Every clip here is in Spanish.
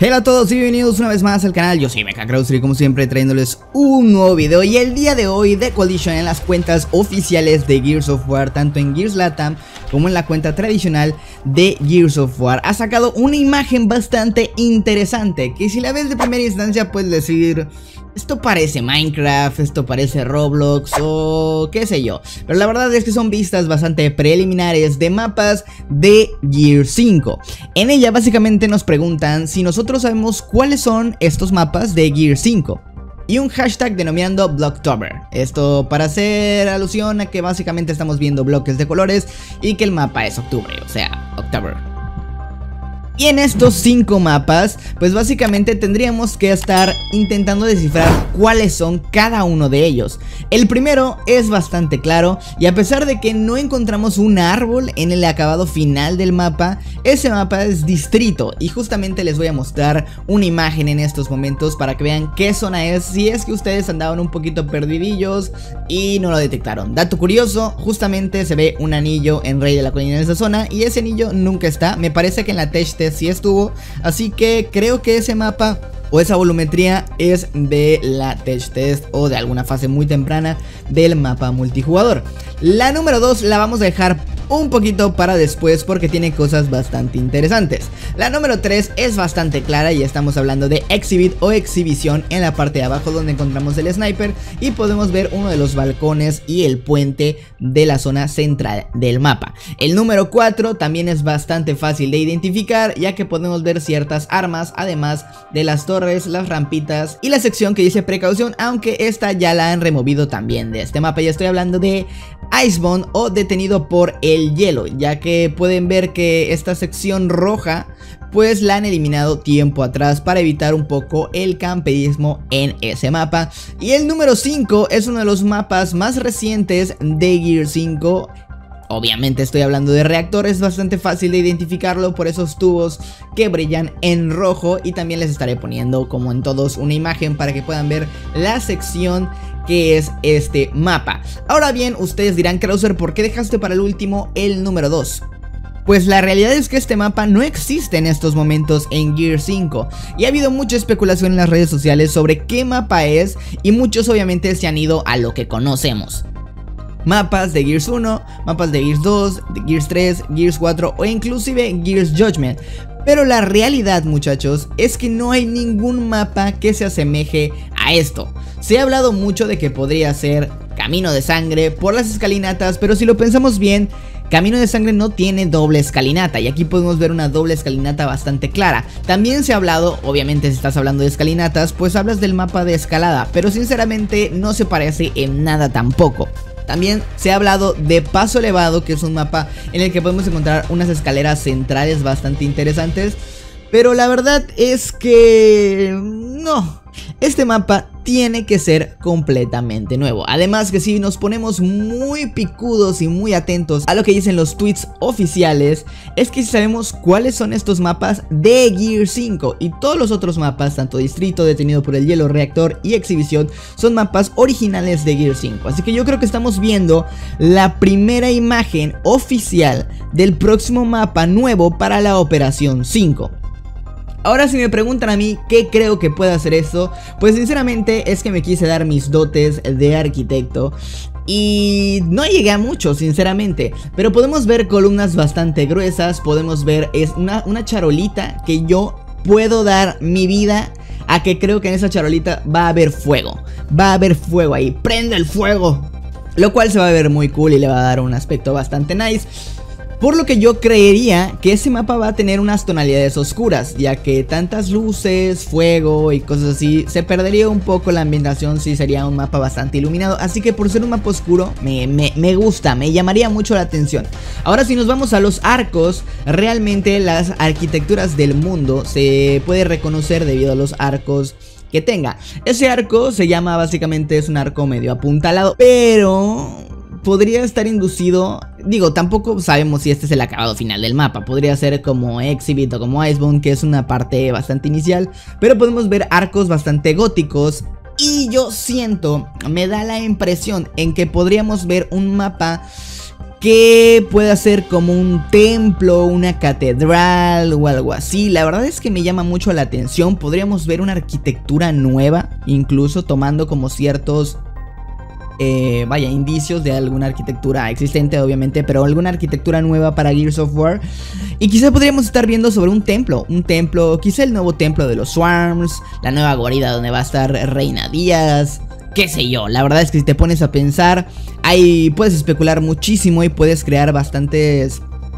Hola a todos y bienvenidos una vez más al canal. Yo soy Mecha Krauser y como siempre trayéndoles un nuevo video. Y el día de hoy The Coalition en las cuentas oficiales de Gears of War, tanto en Gears Latam como en la cuenta tradicional de Gears of War, ha sacado una imagen bastante interesante que si la ves de primera instancia puedes decir: esto parece Minecraft, esto parece Roblox o qué sé yo. Pero la verdad es que son vistas bastante preliminares de mapas de Gears 5. En ella básicamente nos preguntan si nosotros sabemos cuáles son estos mapas de Gears 5. Y un hashtag denominando Blocktober. Esto para hacer alusión a que básicamente estamos viendo bloques de colores y que el mapa es octubre, o sea, October. Y en estos 5 mapas, pues básicamente tendríamos que estar intentando descifrar cuáles son cada uno de ellos. El primero es bastante claro y a pesar de que no encontramos un árbol en el acabado final del mapa, ese mapa es distrito y justamente les voy a mostrar una imagen en estos momentos para que vean qué zona es, si es que ustedes andaban un poquito perdidillos y no lo detectaron. Dato curioso, justamente se ve un anillo en Rey de la Colina en esa zona y ese anillo nunca está. Me parece que en la Tech Test sí estuvo, así que creo que ese mapa o esa volumetría es de la Tech Test o de alguna fase muy temprana del mapa multijugador. La número 2 la vamos a dejar un poquito para después porque tiene cosas bastante interesantes. La número 3 es bastante clara y estamos hablando de Exhibit o exhibición en la parte de abajo donde encontramos el sniper y podemos ver uno de los balcones y el puente de la zona central del mapa. El número 4 también es bastante fácil de identificar ya que podemos ver ciertas armas además de las torres, las rampitas y la sección que dice precaución, aunque esta ya la han removido también de este mapa. Ya estoy hablando de Icebound o detenido por el hielo, ya que pueden ver que esta sección roja pues la han eliminado tiempo atrás para evitar un poco el camperismo en ese mapa. Y el número 5 es uno de los mapas más recientes de Gears 5. Obviamente estoy hablando de reactor, es bastante fácil de identificarlo por esos tubos que brillan en rojo y también les estaré poniendo como en todos una imagen para que puedan ver la sección que es este mapa. Ahora bien, ustedes dirán: Krauser, ¿por qué dejaste para el último el número 2? Pues la realidad es que este mapa no existe en estos momentos en Gears 5 y ha habido mucha especulación en las redes sociales sobre qué mapa es y muchos obviamente se han ido a lo que conocemos. Mapas de Gears 1, mapas de Gears 2, de Gears 3, Gears 4 o inclusive Gears Judgment. Pero la realidad, muchachos, es que no hay ningún mapa que se asemeje a esto. Se ha hablado mucho de que podría ser Camino de Sangre por las escalinatas, pero si lo pensamos bien, Camino de Sangre no tiene doble escalinata y aquí podemos ver una doble escalinata bastante clara. También se ha hablado, obviamente si estás hablando de escalinatas, pues hablas del mapa de escalada, pero sinceramente no se parece en nada tampoco. También se ha hablado de Paso Elevado, que es un mapa en el que podemos encontrar unas escaleras centrales bastante interesantes. Pero la verdad es que no, este mapa tiene que ser completamente nuevo. Además que si nos ponemos muy picudos y muy atentos a lo que dicen los tweets oficiales, es que sabemos cuáles son estos mapas de Gears 5 y todos los otros mapas, tanto Distrito, Detenido por el Hielo, Reactor y Exhibición, son mapas originales de Gears 5. Así que yo creo que estamos viendo la primera imagen oficial del próximo mapa nuevo para la Operación 5. Ahora si me preguntan a mí qué creo que puede hacer esto, pues sinceramente es que me quise dar mis dotes de arquitecto y no llegué a mucho sinceramente, pero podemos ver columnas bastante gruesas, podemos ver es una charolita que yo puedo dar mi vida a que creo que en esa charolita va a haber fuego, ahí, prende el fuego, lo cual se va a ver muy cool y le va a dar un aspecto bastante nice. Por lo que yo creería que ese mapa va a tener unas tonalidades oscuras, ya que tantas luces, fuego y cosas así, se perdería un poco la ambientación si sería un mapa bastante iluminado. Así que por ser un mapa oscuro, me gusta, me llamaría mucho la atención. Ahora si nos vamos a los arcos, realmente las arquitecturas del mundo se puede reconocer debido a los arcos que tenga. Ese arco se llama básicamente, es un arco medio apuntalado, pero podría estar inducido, digo, tampoco sabemos si este es el acabado final del mapa. Podría ser como Exhibit o como Icebound, que es una parte bastante inicial, pero podemos ver arcos bastante góticos. Y yo siento, me da la impresión en que podríamos ver un mapa que pueda ser como un templo, una catedral o algo así. La verdad es que me llama mucho la atención. Podríamos ver una arquitectura nueva, incluso tomando como ciertos indicios de alguna arquitectura existente, obviamente, pero alguna arquitectura nueva para Gears of War. Y quizá podríamos estar viendo sobre un templo, quizá el nuevo templo de los Swarms, la nueva guarida donde va a estar Reina Diaz, qué sé yo. La verdad es que si te pones a pensar, ahí puedes especular muchísimo y puedes crear bastantes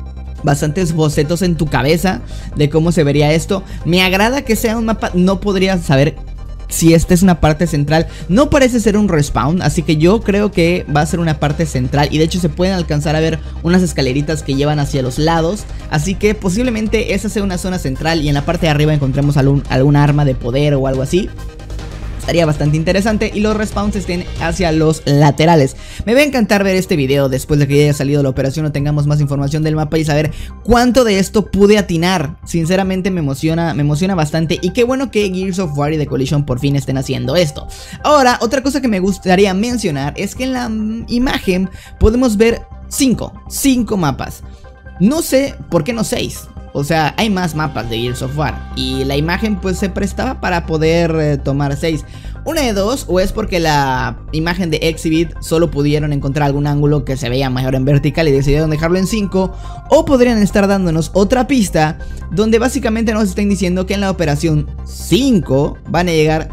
bocetos en tu cabeza de cómo se vería esto. Me agrada que sea un mapa, no podría saber si esta es una parte central. No parece ser un respawn, así que yo creo que va a ser una parte central. Y de hecho se pueden alcanzar a ver unas escaleritas que llevan hacia los lados, así que posiblemente esa sea una zona central y en la parte de arriba encontremos algún arma de poder o algo así. Estaría bastante interesante y los respawns estén hacia los laterales. Me va a encantar ver este video después de que haya salido la operación o tengamos más información del mapa y saber cuánto de esto pude atinar. Sinceramente me emociona bastante y qué bueno que Gears of War y The Coalition por fin estén haciendo esto. Ahora, otra cosa que me gustaría mencionar es que en la imagen podemos ver 5 mapas. No sé por qué no 6. O sea, hay más mapas de Gears of War y la imagen pues se prestaba para poder tomar 6. Una de dos, o es porque la imagen de Exhibit solo pudieron encontrar algún ángulo que se veía mejor en vertical y decidieron dejarlo en 5, o podrían estar dándonos otra pista donde básicamente nos estén diciendo que en la operación 5 van a llegar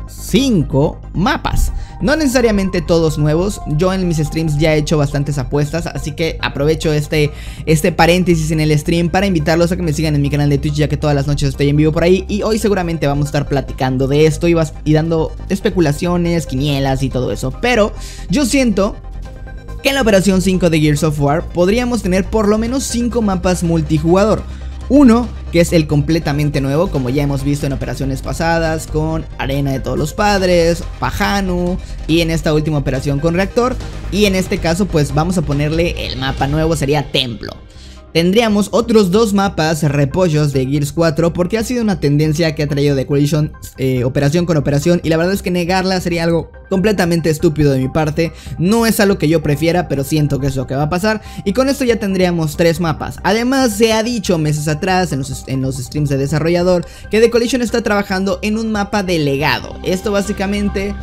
5 mapas. No necesariamente todos nuevos. Yo en mis streams ya he hecho bastantes apuestas, así que aprovecho este paréntesis en el stream para invitarlos a que me sigan en mi canal de Twitch, ya que todas las noches estoy en vivo por ahí. Y hoy seguramente vamos a estar platicando de esto y dando especulaciones, quinielas y todo eso. Pero yo siento que en la operación 5 de Gears of War podríamos tener por lo menos 5 mapas multijugador. Uno, que es el completamente nuevo, como ya hemos visto en operaciones pasadas, con Arena de Todos los Padres, Pajanu, y en esta última operación con Reactor. Y en este caso pues vamos a ponerle el mapa nuevo, sería Templo. Tendríamos otros 2 mapas repollos de Gears 4, porque ha sido una tendencia que ha traído The Coalition operación con operación, y la verdad es que negarla sería algo completamente estúpido de mi parte. No es algo que yo prefiera, pero siento que es lo que va a pasar, y con esto ya tendríamos 3 mapas. Además se ha dicho meses atrás en los streams de desarrollador que The Coalition está trabajando en un mapa de legado. Esto básicamente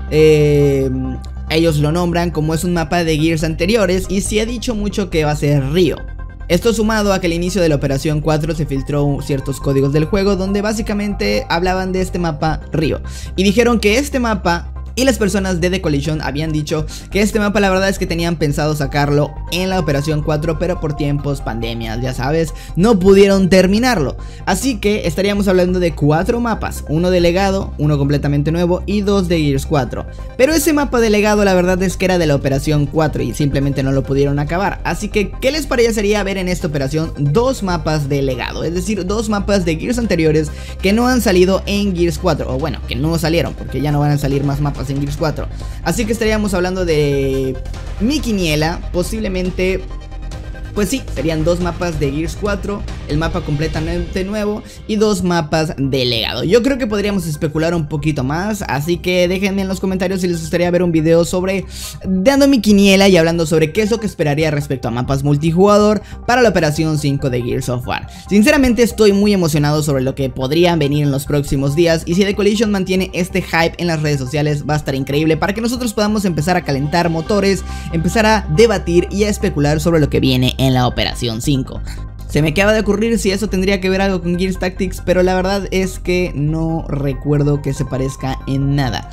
ellos lo nombran como es un mapa de Gears anteriores, y se ha dicho mucho que va a ser Río. Esto sumado a que al inicio de la operación 4 se filtró ciertos códigos del juego donde básicamente hablaban de este mapa Río, y dijeron que este mapa y las personas de The Coalition habían dicho que este mapa la verdad es que tenían pensado sacarlo en la operación 4, pero por tiempos, pandemias, ya sabes, no pudieron terminarlo. Así que estaríamos hablando de 4 mapas, uno de legado, uno completamente nuevo y 2 de Gears 4. Pero ese mapa de legado la verdad es que era de la operación 4 y simplemente no lo pudieron acabar. Así que, ¿qué les parecería ver en esta operación 2 mapas de legado? Es decir, 2 mapas de Gears anteriores que no han salido en Gears 4, o bueno, que no salieron, porque ya no van a salir más mapas en Gears 4. Así que estaríamos hablando de mi quiniela, posiblemente, pues sí, serían 2 mapas de Gears 4, el mapa completamente nuevo y 2 mapas de legado. Yo creo que podríamos especular un poquito más, así que déjenme en los comentarios si les gustaría ver un video sobre dando mi quiniela y hablando sobre qué es lo que esperaría respecto a mapas multijugador para la operación 5 de Gears of War. Sinceramente estoy muy emocionado sobre lo que podrían venir en los próximos días, y si The Coalition mantiene este hype en las redes sociales va a estar increíble para que nosotros podamos empezar a calentar motores, empezar a debatir y a especular sobre lo que viene en la operación 5. Se me acaba de ocurrir si eso tendría que ver algo con Gears Tactics, pero la verdad es que no recuerdo que se parezca en nada.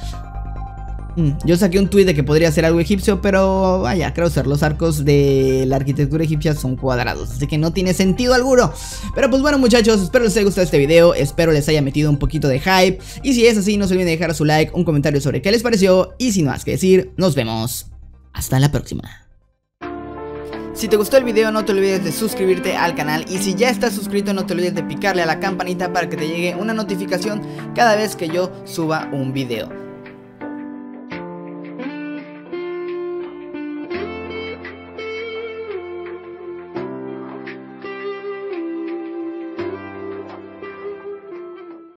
Yo saqué un tweet de que podría ser algo egipcio, pero vaya, Krauser, los arcos de la arquitectura egipcia son cuadrados, así que no tiene sentido alguno. Pero pues bueno muchachos, espero les haya gustado este video, espero les haya metido un poquito de hype, y si es así no se olviden de dejar su like, un comentario sobre qué les pareció, y sin más que decir, nos vemos hasta la próxima. Si te gustó el video no te olvides de suscribirte al canal, y si ya estás suscrito no te olvides de picarle a la campanita para que te llegue una notificación cada vez que yo suba un video.